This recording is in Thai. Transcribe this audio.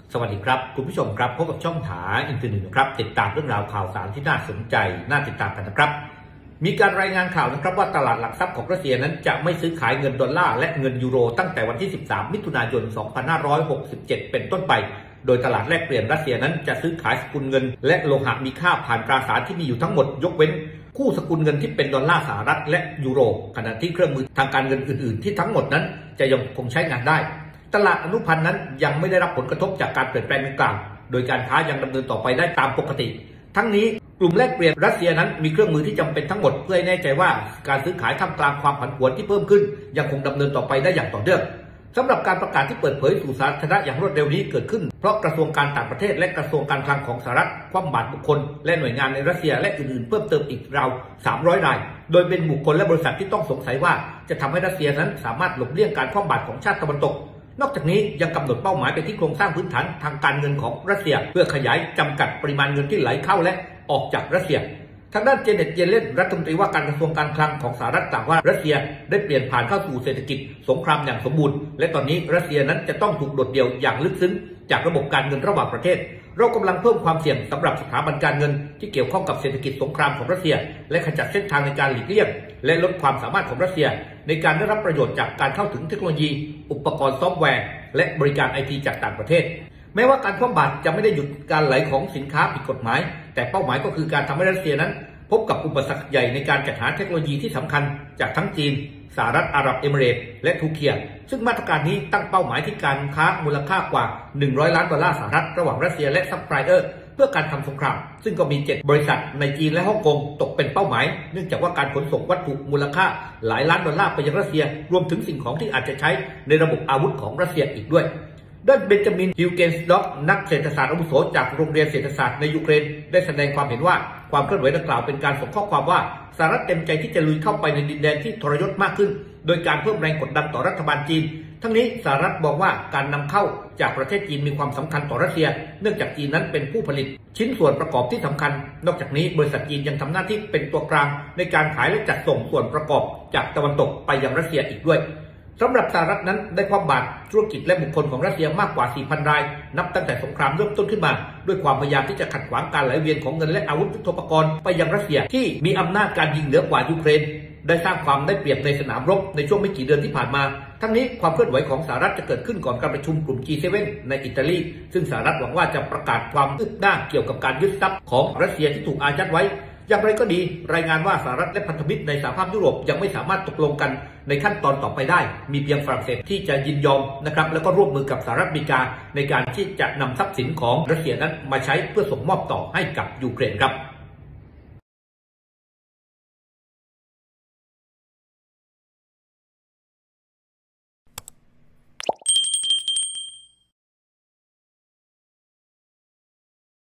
สวัสดีครับคุณผู้ชมครับพบกับช่องถาอินเทอร์เน็ตนะครับติดตามเรื่องราวข่าวสารที่น่าสนใจน่าติดตามกันนะครับมีการรายงานข่าวนะครับว่าตลาดหลักทรัพย์ของรัสเซียนั้นจะไม่ซื้อขายเงินดอลลาร์และเงินยูโรตั้งแต่วันที่ 13 มิถุนายน 2567 เป็นต้นไปโดยตลาดแลกเปลี่ยนรัสเซียนั้นจะซื้อขายสกุลเงินและโลหะมีค่าผ่านตราสารที่มีอยู่ทั้งหมดยกเว้นคู่สกุลเงินที่เป็นดอลลาร์สหรัฐและยูโรขณะที่เครื่องมือทางการเงินอื่นๆที่ทั้งหมดนั้นจะยังคงใช้งานได้ตลาดอนุพันธ์นั้นยังไม่ได้รับผลกระทบจากการเปลี่ยนแปลงดังกล่าวโดยการค้ายังดำเนินต่อไปได้ตามปกติทั้งนี้กลุ่มแลกเปลี่ยนรัสเซียนั้นมีเครื่องมือที่จำเป็นทั้งหมดเพื่อให้แน่ใจว่าการซื้อขายท่ามกลางความผันผวนที่เพิ่มขึ้นยังคงดำเนินต่อไปได้อย่างต่อเนื่องสำหรับการประกาศที่เปิดเผยสู่สาธารณะอย่างรวดเร็วนี้เกิดขึ้นเพราะกระทรวงการต่างประเทศและกระทรวงการคลังของสหรัฐคว่ำบาตรบุคคลและหน่วยงานในรัสเซียและอื่นๆเพิ่มเติมอีกราว300 รายโดยเป็นบุคคลและบริษัทที่ต้องสงสัยว่าจะทำให้รัสเซียนั้นสามารถหลบเลี่ยงการคว่ำบาตรของชาติตะวันตกนอกจากนี้ยังกำหนดเป้าหมายไปที่โครงสร้างพื้นฐานทางการเงินของรัสเซียเพื่อขยายจำกัดปริมาณเงินที่ไหลเข้าและออกจากรัสเซียทางด้านเจเน็ตเยเลนรัฐมนตรีว่าการกระทรวงการคลังของสหรัฐกล่าวว่ารัสเซียได้เปลี่ยนผ่านเข้าสู่เศรษฐกิจสงครามอย่างสมบูรณ์และตอนนี้รัสเซียนั้นจะต้องถูกโดดเดี่ยวอย่างลึกซึ้งจากระบบการเงินระหว่างประเทศเรากำลังเพิ่มความเสี่ยงสำหรับสถาบันการเงินที่เกี่ยวข้องกับเศรษฐกิจสงครามของรัสเซียและขจัดเส้นทางในการหลีกเลี่ยงและลดความสามารถของรัสเซียในการได้รับประโยชน์จากการเข้าถึงเทคโนโลยีอุปกรณ์ซอฟต์แวร์และบริการไอทีจากต่างประเทศแม้ว่าการคว่ำบาตรจะไม่ได้หยุดการไหลของสินค้าผิดกฎหมายแต่เป้าหมายก็คือการทำให้รัสเซียนั้นพบกับอุปสรรคใหญ่ในการจัดหาเทคโนโลยีที่สำคัญจากทั้งจีนสหรัฐอาหรับเอมิเรตส์และทูรกีซึ่งมาตรการนี้ตั้งเป้าหมายที่การค้ามูลค่ากว่า100 ล้านดอลลาร์สหรัฐระหว่างรัสเซียและซัพพลายเออร์เพื่อการทำสงครามซึ่งก็มี7 บริษัทในจีนและฮ่องกงตกเป็นเป้าหมายเนื่องจากว่าการขนส่งวัตถุมูลค่าหลายล้านดอลลาร์ไปยังรัสเซียรวมถึงสิ่งของที่อาจจะใช้ในระบบอาวุธของรัสเซียอีกด้วยด้านเบนจามินฮิวเกนสด็อกนักเศรษฐศาสตร์อาวุโสจากโรงเรียนเศรษฐศาสตร์ในยูเครนได้แสดงความเห็นว่าความเคลื่อนไหวดังกล่าวเป็นการส่งข้อความว่าสหรัฐเต็มใจที่จะลุยเข้าไปในดินแดนที่ทรยศมากขึ้นโดยการเพิ่มแรงกดดันต่อรัฐบาลจีนทั้งนี้สหรัฐบอกว่าการนำเข้าจากประเทศจีนมีความสำคัญต่อรัสเซียเนื่องจากจีนนั้นเป็นผู้ผลิตชิ้นส่วนประกอบที่สำคัญนอกจากนี้บริษัทจีนยังทำหน้าที่เป็นตัวกลางในการขายและจัดส่งส่วนประกอบจากตะวันตกไปยังรัสเซียอีกด้วยสำหรับสหรัฐนั้นได้คว่ำบาตรธุรกิจและบุคคลของรัสเซียมากกว่า 4,000 รายนับตั้งแต่สงครามเริ่มต้นขึ้นมาด้วยความพยายามที่จะขัดขวางการไหลเวียนของเงินและอาวุธยุทโธปกรณ์ไปยังรัสเซียที่มีอำนาจการยิงเหนือกว่ายูเครนได้สร้างความได้เปรียบในสนามรบในช่วงไม่กี่เดือนที่ผ่านมาทั้งนี้ความเคลื่อนไหวของสหรัฐจะเกิดขึ้นก่อนการประชุมกลุ่ม G7 ในอิตาลีซึ่งสหรัฐหวังว่าจะประกาศความคืบหน้าเกี่ยวกับการยึดทรัพย์ของรัสเซียที่ถูกอายัดไว้อย่างไรก็ดีรายงานว่าสหรัฐและพันธมิตรในสหภาพยุโรปยังไม่สามารถตกลงกันในขั้นตอนต่อไปได้มีเพียงฝรั่งเศสที่จะยินยอมนะครับแล้วก็ร่วมมือกับสหรัฐอเมริกาในการที่จะนำทรัพย์สินของรัสเซียนั้นมาใช้เพื่อส่งมอบต่อให้กับยูเครนครับ